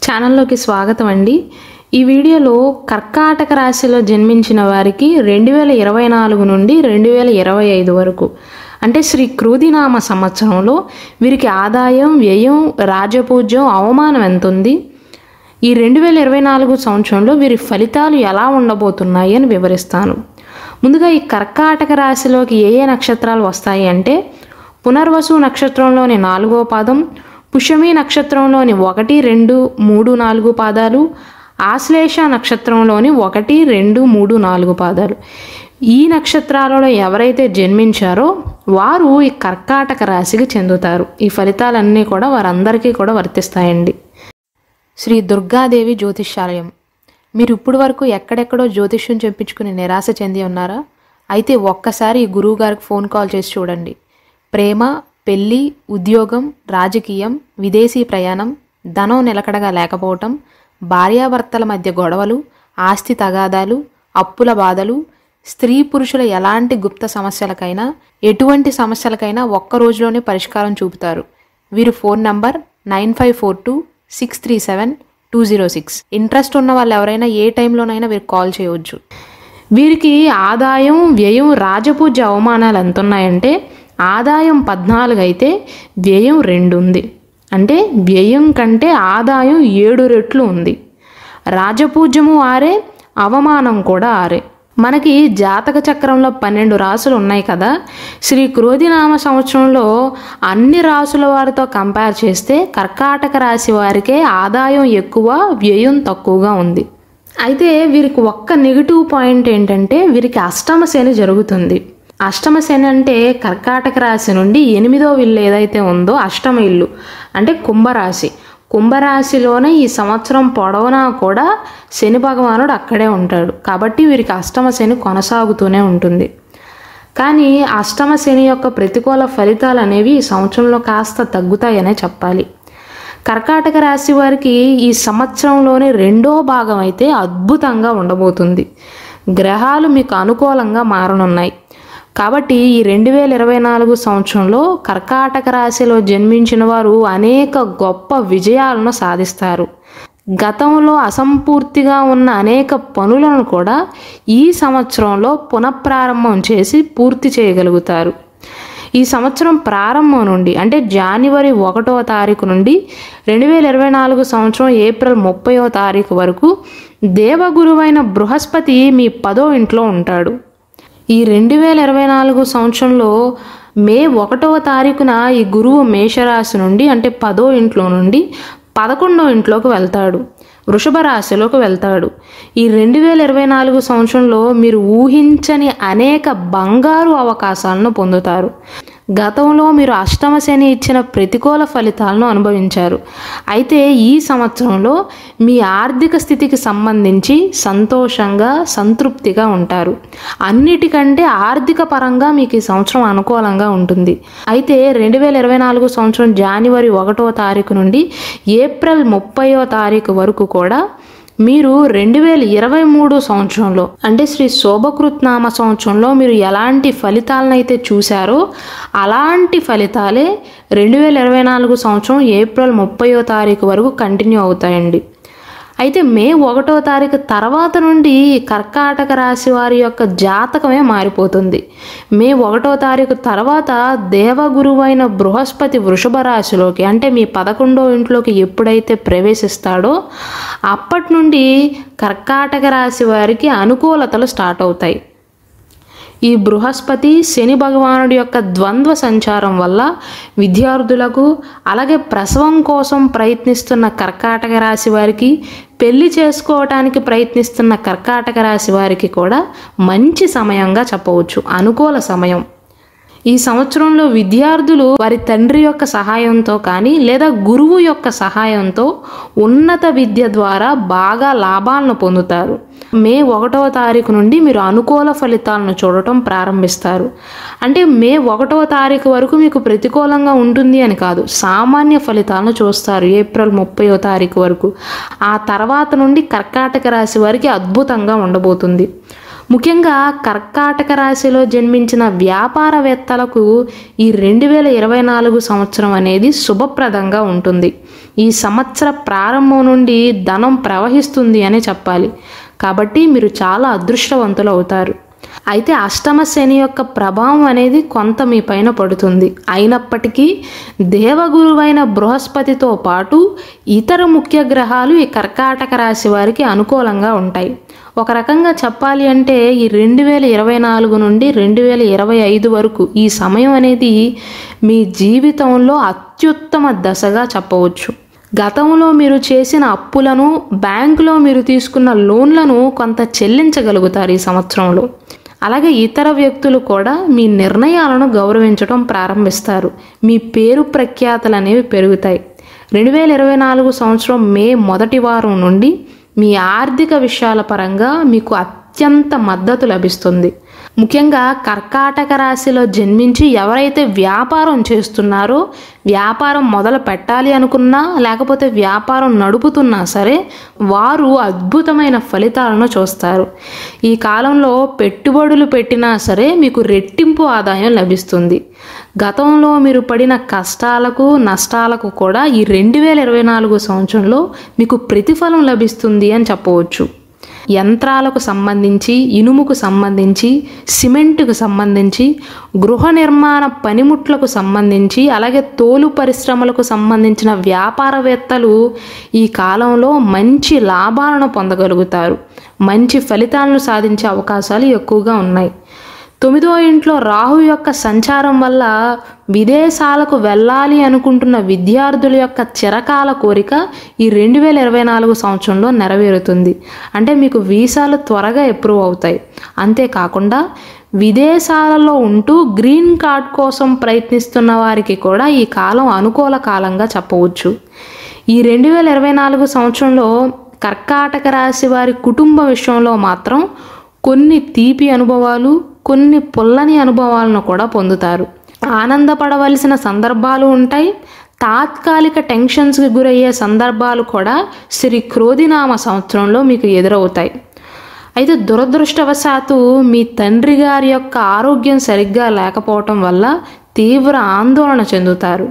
ఛానల్లోకి స్వాగతం అండి. ఈ వీడియోలో కర్కాటక రాశిలో జన్మించిన వారికి 2024 నుండి 2025 వరకు అంటే శ్రీ క్రోధినామ సంవత్సరంలో వీరికి ఆదాయం, వ్యయం, రాజపూజ్యం, అవమానం ఎంత ఉంది, ఈ 2024 సంవత్సరంలో వీరి ఫలితాలు ఎలా ఉండబోతున్నాయి అని వివరిస్తాను. ముందుగా ఈ కర్కాటక రాశిలోకి ఏ నక్షత్రాలు వస్తాయి అంటే పునర్వసు నక్షత్రంలోని 4వ పాదం, పుష్యమి నక్షత్రంలోని 1, 2, 3, 4 పాదాలు, ఆశ్లేష నక్షత్రంలోని 1, 2, 3, 4 పాదాలు. ఈ నక్షత్రాలలో ఎవరైతే జన్మించారో వారు ఈ కర్కాటక రాశికి చెందుతారు. ఈ ఫలితాలన్నీ కూడా వారందరికీ కూడా వర్తిస్తాయండి. శ్రీ దుర్గాదేవి జ్యోతిష్యాలయం. మీరు ఇప్పుడు వరకు ఎక్కడెక్కడో జ్యోతిష్యం చెప్పించుకుని నిరాశ చెంది ఉన్నారా? అయితే ఒక్కసారి ఈ గురువు గారికి ఫోన్ కాల్ చేసి చూడండి. ప్రేమ, పెళ్ళి, ఉద్యోగం, రాజకీయం, విదేశీ ప్రయాణం, ధనం నిలకడగా లేకపోవటం, భార్యాభర్తల మధ్య గొడవలు, ఆస్తి తగాదాలు, అప్పుల బాధలు, స్త్రీ పురుషుల ఎలాంటి గుప్త సమస్యలకైనా, ఎటువంటి సమస్యలకైనా ఒక్క రోజులోనే పరిష్కారం చూపుతారు. వీరి ఫోన్ నంబర్ 9542637206. ఇంట్రెస్ట్ ఉన్న వాళ్ళు ఎవరైనా ఏ టైంలోనైనా వీరికి కాల్ చేయవచ్చు. వీరికి ఆదాయం, వ్యయం, రాజపూజ్య అవమానాలు ఎంత ఉన్నాయంటే ఆదాయం 14 అయితే వ్యయం 2 ఉంది. అంటే వ్యయం కంటే ఆదాయం 7 రెట్లు ఉంది. రాజపూజ్యము 6, అవమానం కూడా 6. మనకి జాతక చక్రంలో 12 రాసులు ఉన్నాయి కదా. శ్రీ క్రోధినామ సంవత్సరంలో అన్ని రాసుల వారితో కంపేర్ చేస్తే కర్కాటక రాశి వారికే ఆదాయం ఎక్కువ, వ్యయం తక్కువగా ఉంది. అయితే వీరికి ఒక్క నెగిటివ్ పాయింట్ ఏంటంటే వీరికి అష్టమ శని జరుగుతుంది. అష్టమ శని అంటే కర్కాటక రాశి నుండి 8వ ఇల్లు ఏదైతే ఉందో అష్టమ ఇల్లు అంటే కుంభరాశి. కుంభరాశిలోనే ఈ సంవత్సరం పొడవునా కూడా శని భగవానుడు అక్కడే ఉంటాడు. కాబట్టి వీరికి అష్టమ శని కొనసాగుతూనే ఉంటుంది. కానీ అష్టమ శని యొక్క ప్రతికూల ఫలితాలు అనేవి ఈ సంవత్సరంలో కాస్త తగ్గుతాయనే చెప్పాలి. కర్కాటక రాశి వారికి ఈ సంవత్సరంలోని 2వ భాగం అయితే అద్భుతంగా ఉండబోతుంది. గ్రహాలు మీకు అనుకూలంగా మారనున్నాయి. కాబట్టి ఈ 2024 సంవత్సరంలో కర్కాటక రాశిలో జన్మించిన వారు అనేక గొప్ప విజయాలను సాధిస్తారు. గతంలో అసంపూర్తిగా ఉన్న అనేక పనులను కూడా ఈ సంవత్సరంలో పునఃప్రారంభం చేసి పూర్తి చేయగలుగుతారు. ఈ సంవత్సరం ప్రారంభం నుండి అంటే జనవరి 1వ తారీఖు నుండి 2024 సంవత్సరం ఏప్రిల్ 30వ తారీఖు వరకు దేవగురువైన బృహస్పతి మీ 10వ ఇంట్లో ఉంటాడు. ఈ 2024 సంవత్సరంలో మే 1వ తారీఖున ఈ గురువు మేషరాశి నుండి అంటే 10వ ఇంట్లో నుండి 11వ ఇంట్లోకి వెళ్తాడు, వృషభ రాశిలోకి వెళ్తాడు. ఈ 2024 సంవత్సరంలో మీరు ఊహించని అనేక బంగారు అవకాశాలను పొందుతారు. గతంలో మీరు అష్టమ శని ఇచ్చిన ప్రతికూల ఫలితాలను అనుభవించారు. అయితే ఈ సంవత్సరంలో మీ ఆర్థిక స్థితికి సంబంధించి సంతోషంగా, సంతృప్తిగా ఉంటారు. అన్నిటికంటే ఆర్థిక పరంగా మీకు ఈ సంవత్సరం అనుకూలంగా ఉంటుంది. అయితే 2024 సంవత్సరం జనవరి 1వ తారీఖు నుండి ఏప్రిల్ 30వ తారీఖు వరకు కూడా మీరు 2023 సంవత్సరంలో అంటే శ్రీ శోభకృత్నామ సంవత్సరంలో మీరు ఎలాంటి ఫలితాలనైతే చూశారో అలాంటి ఫలితాలే 2024 సంవత్సరం ఏప్రిల్ 30వ తారీఖు వరకు కంటిన్యూ అవుతాయండి. అయితే మే 1వ తారీఖు తర్వాత నుండి కర్కాటక రాశి వారి యొక్క జాతకమే మారిపోతుంది. మే 1వ తారీఖు తర్వాత దేవగురువైన బృహస్పతి వృషభ రాశిలోకి అంటే మీ 11వ ఇంట్లోకి ఎప్పుడైతే ప్రవేశిస్తాడో అప్పటి నుండి కర్కాటక రాశి వారికి అనుకూలతలు స్టార్ట్ అవుతాయి. ఈ బృహస్పతి శని భగవానుడి యొక్క ద్వంద్వ సంచారం వల్ల విద్యార్థులకు, అలాగే ప్రసవం కోసం ప్రయత్నిస్తున్న కర్కాటక రాశి వారికి, పెళ్లి చేసుకోవటానికి ప్రయత్నిస్తున్న కర్కాటక రాశి వారికి కూడా మంచి సమయంగా చెప్పవచ్చు, అనుకూల సమయం. ఈ సంవత్సరంలో విద్యార్థులు వారి తండ్రి యొక్క సహాయంతో కానీ లేదా గురువు యొక్క సహాయంతో ఉన్నత విద్య ద్వారా బాగా లాభాలను పొందుతారు. మే 1వ తారీఖు నుండి మీరు అనుకూల ఫలితాలను చూడటం ప్రారంభిస్తారు. అంటే మే 1వ తారీఖు వరకు మీకు ప్రతికూలంగా ఉంటుంది అని కాదు, సామాన్య ఫలితాలను చూస్తారు ఏప్రిల్ 30వ తారీఖు వరకు. ఆ తర్వాత నుండి కర్కాటక రాశి వారికి అద్భుతంగా ఉండబోతుంది. ముఖ్యంగా కర్కాటక రాశిలో జన్మించిన వ్యాపారవేత్తలకు ఈ 2024 సంవత్సరం అనేది శుభప్రదంగా ఉంటుంది. ఈ సంవత్సర ప్రారంభం నుండి ధనం ప్రవహిస్తుంది అని చెప్పాలి. కాబట్టి మీరు చాలా అదృష్టవంతులు అవుతారు. అయితే అష్టమ శని యొక్క ప్రభావం అనేది కొంత మీ పైన పడుతుంది. అయినప్పటికీ దేవగురువైన బృహస్పతితో పాటు ఇతర ముఖ్య గ్రహాలు ఈ కర్కాటక రాశి వారికి అనుకూలంగా ఉంటాయి. ఒక రకంగా చెప్పాలి అంటే ఈ 2024 నుండి 2025 వరకు ఈ సమయం అనేది మీ జీవితంలో అత్యుత్తమ దశగా చెప్పవచ్చు. గతంలో మీరు చేసిన అప్పులను, బ్యాంకులో మీరు తీసుకున్న లోన్లను కొంత చెల్లించగలుగుతారు ఈ సంవత్సరంలో. అలాగే ఇతర వ్యక్తులు కూడా మీ నిర్ణయాలను గౌరవించడం ప్రారంభిస్తారు. మీ పేరు ప్రఖ్యాతలు అనేవి పెరుగుతాయి. 2024 సంవత్సరం మే మొదటి వారం నుండి మీ ఆర్థిక విషయాల పరంగా మీకు అత్యంత మద్దతు లభిస్తుంది. ముఖ్యంగా కర్కాటక రాశిలో జన్మించి ఎవరైతే వ్యాపారం చేస్తున్నారో, వ్యాపారం మొదలు పెట్టాలి అనుకున్నా లేకపోతే వ్యాపారం నడుపుతున్నా సరే వారు అద్భుతమైన ఫలితాలను చూస్తారు. ఈ కాలంలో పెట్టుబడులు పెట్టినా సరే మీకు రెట్టింపు ఆదాయం లభిస్తుంది. గతంలో మీరు పడిన కష్టాలకు, నష్టాలకు కూడా ఈ 2024 సంవత్సరంలో మీకు ప్రతిఫలం లభిస్తుంది అని చెప్పవచ్చు. యంత్రాలకు సంబంధించి, ఇనుముకు సంబంధించి, సిమెంటుకు సంబంధించి, గృహ నిర్మాణ పనిముట్లకు సంబంధించి, అలాగే తోలు పరిశ్రమలకు సంబంధించిన వ్యాపారవేత్తలు ఈ కాలంలో మంచి లాభాలను పొందగలుగుతారు. మంచి ఫలితాలను సాధించే అవకాశాలు ఎక్కువగా ఉన్నాయి. 9వ ఇంట్లో రాహు యొక్క సంచారం వల్ల విదేశాలకు వెళ్ళాలి అనుకుంటున్న విద్యార్థుల యొక్క చిరకాల కోరిక ఈ 2024 సంవత్సరంలో నెరవేరుతుంది. అంటే మీకు వీసాలు త్వరగా అప్రూవ్ అవుతాయి. అంతేకాకుండా విదేశాలలో ఉంటూ గ్రీన్ కార్డ్ కోసం ప్రయత్నిస్తున్న వారికి కూడా ఈ కాలం అనుకూల కాలంగా చెప్పవచ్చు. ఈ 2024 సంవత్సరంలో కర్కాటక రాశి వారి కుటుంబ విషయంలో మాత్రం కొన్ని తీపి అనుభవాలు, కొన్ని పుల్లని అనుభవాలను కూడా పొందుతారు. ఆనందపడవలసిన సందర్భాలు ఉంటాయి. తాత్కాలిక టెన్షన్స్కి గురయ్యే సందర్భాలు కూడా శ్రీ క్రోధినామ సంవత్సరంలో మీకు ఎదురవుతాయి. అయితే దురదృష్టవశాత్తు మీ తండ్రి గారి యొక్క ఆరోగ్యం సరిగ్గా లేకపోవటం వల్ల తీవ్ర ఆందోళన చెందుతారు.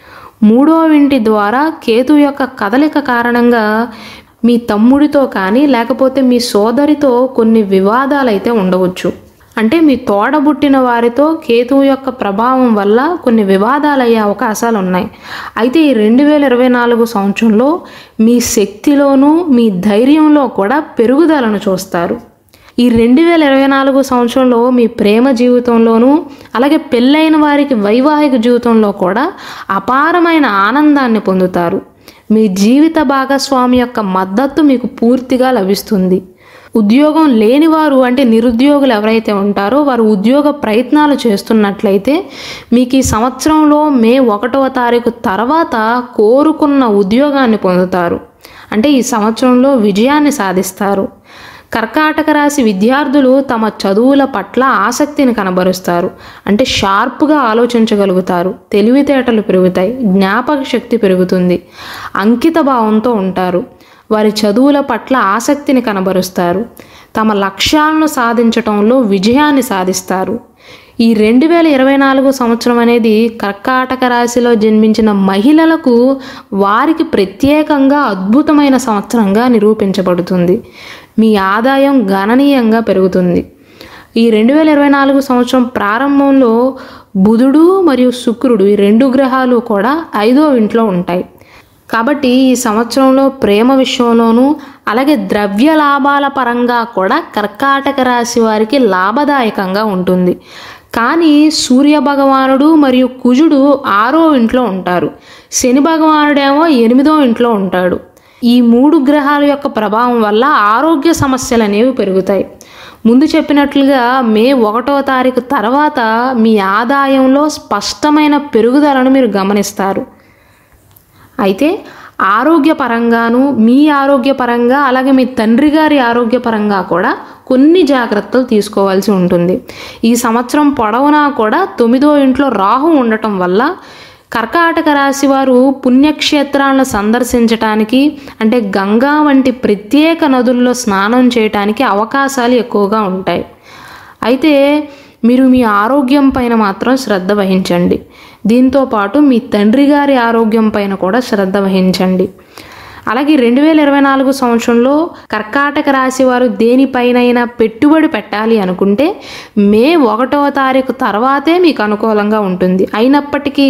3వ ఇంటి ద్వారా కేతు యొక్క కదలిక కారణంగా మీ తమ్ముడితో కానీ లేకపోతే మీ సోదరితో కొన్ని వివాదాలు అయితే ఉండవచ్చు. అంటే మీ తోడబుట్టిన వారితో కేతువు యొక్క ప్రభావం వల్ల కొన్ని వివాదాలు అయ్యే అవకాశాలు ఉన్నాయి. అయితే ఈ 2024 సంవత్సరంలో మీ శక్తిలోనూ మీ ధైర్యంలో కూడా పెరుగుదలను చూస్తారు. ఈ 2024 సంవత్సరంలో మీ ప్రేమ జీవితంలోనూ అలాగే పెళ్ళైన వారికి వైవాహిక జీవితంలో కూడా అపారమైన ఆనందాన్ని పొందుతారు. మీ జీవిత భాగస్వామి యొక్క మద్దతు మీకు పూర్తిగా లభిస్తుంది. ఉద్యోగం లేనివారు అంటే నిరుద్యోగులు ఎవరైతే ఉంటారో వారు ఉద్యోగ ప్రయత్నాలు చేస్తున్నట్లయితే మీకు ఈ సంవత్సరంలో మే 1వ తారీఖు తర్వాత కోరుకున్న ఉద్యోగాన్ని పొందుతారు. అంటే ఈ సంవత్సరంలో విజయాన్ని సాధిస్తారు. కర్కాటక రాశి విద్యార్థులు తమ చదువుల పట్ల ఆసక్తిని కనబరుస్తారు. అంటే షార్ప్గా ఆలోచించగలుగుతారు. తెలివితేటలు పెరుగుతాయి. జ్ఞాపక శక్తి పెరుగుతుంది. అంకిత భావంతో ఉంటారు. వారి చదువుల పట్ల ఆసక్తిని కనబరుస్తారు. తమ లక్ష్యాలను సాధించటంలో విజయాన్ని సాధిస్తారు. ఈ 2024 సంవత్సరం అనేది కర్కాటక రాశిలో జన్మించిన మహిళలకు వారికి ప్రత్యేకంగా అద్భుతమైన సంవత్సరంగా నిరూపించబడుతుంది. మీ ఆదాయం గణనీయంగా పెరుగుతుంది. ఈ 2024 సంవత్సరం ప్రారంభంలో బుధుడు మరియు శుక్రుడు ఈ 2 గ్రహాలు కూడా 5వ ఇంట్లో ఉంటాయి. కాబట్టి ఈ సంవత్సరంలో ప్రేమ విషయంలోనూ అలాగే ద్రవ్య లాభాల పరంగా కూడా కర్కాటక రాశి వారికి లాభదాయకంగా ఉంటుంది. కానీ సూర్య భగవానుడు మరియు కుజుడు 6వ ఇంట్లో ఉంటారు. శని భగవానుడేమో 8వ ఇంట్లో ఉంటాడు. ఈ 3 గ్రహాల యొక్క ప్రభావం వల్ల ఆరోగ్య సమస్యలు అనేవి పెరుగుతాయి. ముందు చెప్పినట్లుగా మే 1వ తారీఖు తర్వాత మీ ఆదాయంలో స్పష్టమైన పెరుగుదలను మీరు గమనిస్తారు. అయితే ఆరోగ్యపరంగాను మీ ఆరోగ్యపరంగా అలాగే మీ తండ్రి గారి ఆరోగ్యపరంగా కూడా కొన్ని జాగ్రత్తలు తీసుకోవాల్సి ఉంటుంది. ఈ సంవత్సరం పొడవునా కూడా 9వ ఇంట్లో రాహు ఉండటం వల్ల కర్కాటక రాశి వారు పుణ్యక్షేత్రాలను సందర్శించటానికి, అంటే గంగా వంటి ప్రత్యేక నదుల్లో స్నానం చేయటానికి అవకాశాలు ఎక్కువగా ఉంటాయి. అయితే మీరు మీ ఆరోగ్యం పైన మాత్రం శ్రద్ధ వహించండి. దీంతోపాటు మీ తండ్రి గారి ఆరోగ్యం పైన కూడా శ్రద్ధ వహించండి. అలాగే 2024 సంవత్సరంలో కర్కాటక రాశి వారు దేనిపైనైనా పెట్టుబడి పెట్టాలి అనుకుంటే మే 1వ తారీఖు తర్వాతే మీకు అనుకూలంగా ఉంటుంది. అయినప్పటికీ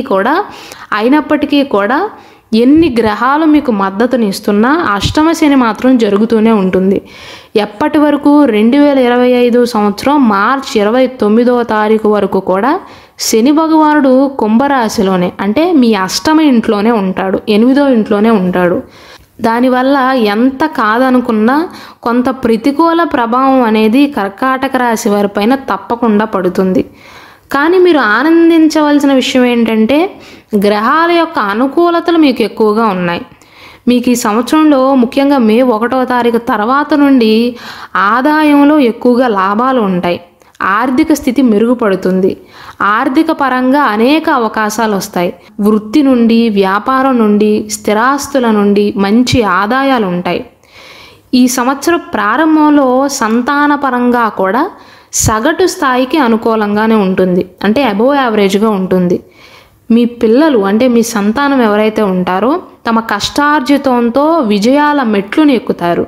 కూడా ఎన్ని గ్రహాలు మీకు మద్దతుని ఇస్తున్నా అష్టమ శని మాత్రం జరుగుతూనే ఉంటుంది. ఎప్పటి వరకు 2025 సంవత్సరం మార్చి 29వ తారీఖు వరకు కూడా శని భగవానుడు కుంభరాశిలోనే, అంటే మీ అష్టమ ఇంట్లోనే ఉంటాడు, 8వ ఇంట్లోనే ఉంటాడు. దానివల్ల ఎంత కాదనుకున్నా కొంత ప్రతికూల ప్రభావం అనేది కర్కాటక రాశి వారిపైన తప్పకుండా పడుతుంది. కానీ మీరు ఆనందించవలసిన విషయం ఏంటంటే గ్రహాల యొక్క అనుకూలతలు మీకు ఎక్కువగా ఉన్నాయి. మీకు ఈ సంవత్సరంలో ముఖ్యంగా మే 1వ తారీఖు తర్వాత నుండి ఆదాయంలో ఎక్కువగా లాభాలు ఉంటాయి. ఆర్థిక స్థితి మెరుగుపడుతుంది. ఆర్థిక పరంగా అనేక అవకాశాలు వస్తాయి. వృత్తి నుండి, వ్యాపారం నుండి, స్థిరాస్తుల నుండి మంచి ఆదాయాలు ఉంటాయి. ఈ సంవత్సరం ప్రారంభంలో సంతాన పరంగా కూడా సగటు స్థాయికి అనుకూలంగానే ఉంటుంది, అంటే అబోవ్ యావరేజ్గా ఉంటుంది. మీ పిల్లలు, అంటే మీ సంతానం ఎవరైతే ఉంటారో తమ కష్టార్జితంతో విజయాల మెట్లును ఎక్కుతారు.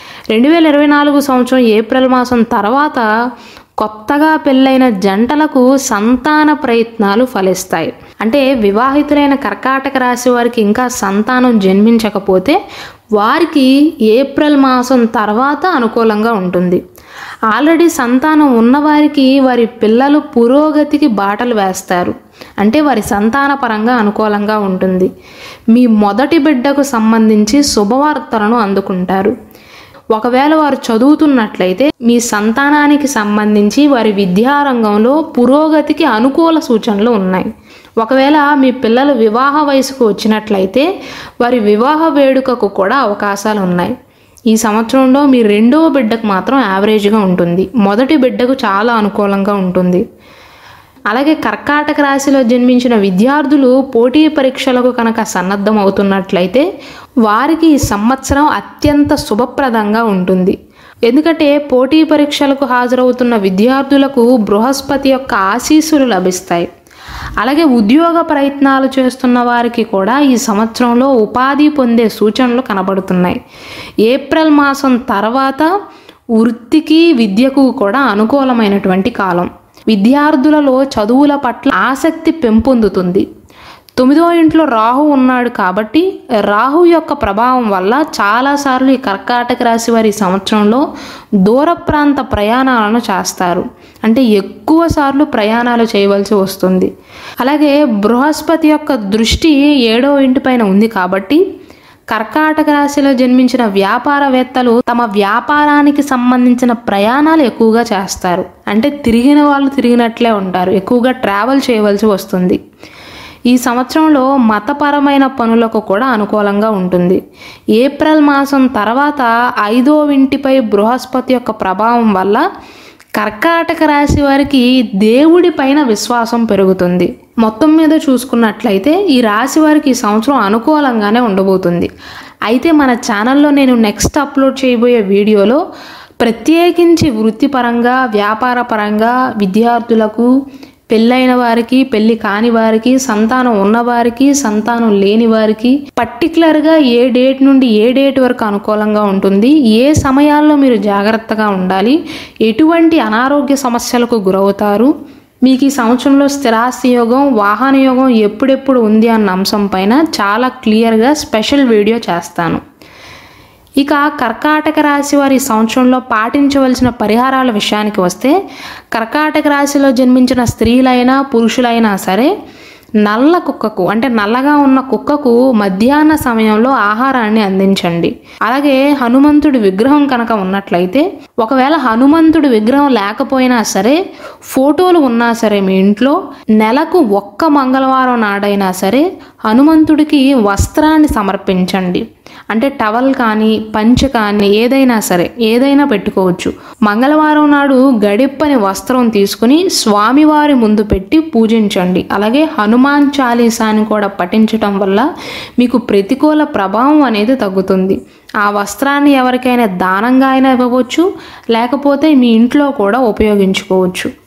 2024 సంవత్సరం ఏప్రిల్ మాసం తర్వాత కొత్తగా పెళ్ళైన జంటలకు సంతాన ప్రయత్నాలు ఫలిస్తాయి. అంటే వివాహితులైన కర్కాటక రాశి వారికి ఇంకా సంతానం జన్మించకపోతే వారికి ఏప్రిల్ మాసం తర్వాత అనుకూలంగా ఉంటుంది. ఆల్రెడీ సంతానం ఉన్నవారికి వారి పిల్లలు పురోగతికి బాటలు వేస్తారు, అంటే వారి సంతాన పరంగా అనుకూలంగా ఉంటుంది. మీ మొదటి బిడ్డకు సంబంధించి శుభవార్తలను అందుకుంటారు. ఒకవేళ వారు చదువుతున్నట్లయితే మీ సంతానానికి సంబంధించి వారి విద్యారంగంలో పురోగతికి అనుకూల సూచనలు ఉన్నాయి. ఒకవేళ మీ పిల్లలు వివాహ వయసుకు వచ్చినట్లయితే వారి వివాహ వేడుకకు కూడా అవకాశాలు ఉన్నాయి. ఈ సంవత్సరంలో మీ 2వ బిడ్డకు మాత్రం యావరేజ్గా ఉంటుంది, మొదటి బిడ్డకు చాలా అనుకూలంగా ఉంటుంది. అలాగే కర్కాటక రాశిలో జన్మించిన విద్యార్థులు పోటీ పరీక్షలకు కనుక సన్నద్ధం అవుతున్నట్లయితే వారికి ఈ సంవత్సరం అత్యంత శుభప్రదంగా ఉంటుంది. ఎందుకంటే పోటీ పరీక్షలకు హాజరవుతున్న విద్యార్థులకు బృహస్పతి యొక్క ఆశీస్సులు లభిస్తాయి. అలాగే ఉద్యోగ ప్రయత్నాలు చేస్తున్న వారికి కూడా ఈ సంవత్సరంలో ఉపాధి పొందే సూచనలు కనబడుతున్నాయి. ఏప్రిల్ మాసం తర్వాత వృత్తికి, విద్యకు కూడా అనుకూలమైనటువంటి కాలం. విద్యార్థులలో చదువుల పట్ల ఆసక్తి పెంపొందుతుంది. 9వ ఇంట్లో రాహు ఉన్నాడు కాబట్టి రాహు యొక్క ప్రభావం వల్ల చాలాసార్లు ఈ కర్కాటక రాశి వారి సంవత్సరంలో దూర ప్రాంత ప్రయాణాలను చేస్తారు, అంటే ఎక్కువ సార్లు ప్రయాణాలు చేయవలసి వస్తుంది. అలాగే బృహస్పతి యొక్క దృష్టి 7వ ఇంటిపైన ఉంది కాబట్టి కర్కాటక రాశిలో జన్మించిన వ్యాపారవేత్తలు తమ వ్యాపారానికి సంబంధించిన ప్రయాణాలు ఎక్కువగా చేస్తారు, అంటే తిరిగిన వాళ్ళు తిరిగినట్లే ఉంటారు, ఎక్కువగా ట్రావెల్ చేయవలసి వస్తుంది. ఈ సంవత్సరంలో మతపరమైన పనులకు కూడా అనుకూలంగా ఉంటుంది. ఏప్రిల్ మాసం తర్వాత 5వ ఇంటిపై బృహస్పతి యొక్క ప్రభావం వల్ల కర్కాటక రాశి వారికి దేవుడి పైన విశ్వాసం పెరుగుతుంది. మొత్తం మీద చూసుకున్నట్లయితే ఈ రాశి వారికి ఈ సంవత్సరం అనుకూలంగానే ఉండబోతుంది. అయితే మన ఛానల్లో నేను నెక్స్ట్ అప్లోడ్ చేయబోయే వీడియోలో ప్రత్యేకించి వృత్తిపరంగా, వ్యాపార పరంగా, విద్యార్థులకు, పెళ్ళైన వారికి, పెళ్ళి కాని వారికి, సంతానం ఉన్నవారికి, సంతానం లేని వారికి పర్టికులర్గా ఏ డేట్ నుండి ఏ డేట్ వరకు అనుకూలంగా ఉంటుంది, ఏ సమయాల్లో మీరు జాగ్రత్తగా ఉండాలి, ఎటువంటి అనారోగ్య సమస్యలకు గురవుతారు, మీకు ఈ సంవత్సరంలో స్థిరాస్తి యోగం, వాహన యోగం ఎప్పుడెప్పుడు ఉంది అన్న అంశం పైన చాలా క్లియర్గా స్పెషల్ వీడియో చేస్తాను. ఇక కర్కాటక రాశి వారి సంవత్సరంలో పాటించవలసిన పరిహారాల విషయానికి వస్తే కర్కాటక రాశిలో జన్మించిన స్త్రీలైనా పురుషులైనా సరే నల్ల కుక్కకు, అంటే నల్లగా ఉన్న కుక్కకు మధ్యాహ్న సమయంలో ఆహారాన్ని అందించండి. అలాగే హనుమంతుడి విగ్రహం కనుక ఉన్నట్లయితే, ఒకవేళ హనుమంతుడి విగ్రహం లేకపోయినా సరే ఫోటోలు ఉన్నా సరే మీ ఇంట్లో నెలకు 1 మంగళవారం నాడైనా సరే హనుమంతుడికి వస్త్రాన్ని సమర్పించండి. అంటే టవల్ కానీ పంచె కానీ ఏదైనా పెట్టుకోవచ్చు. మంగళవారం నాడు గడిప్పని వస్త్రం తీసుకుని స్వామివారి ముందు పెట్టి పూజించండి. అలాగే హనుమాన్ చాలీసాని కూడా పఠించటం వల్ల మీకు ప్రతికూల ప్రభావం అనేది తగ్గుతుంది. ఆ వస్త్రాన్ని ఎవరికైనా దానంగా అయినా ఇవ్వవచ్చు, లేకపోతే మీ ఇంట్లో కూడా ఉపయోగించుకోవచ్చు.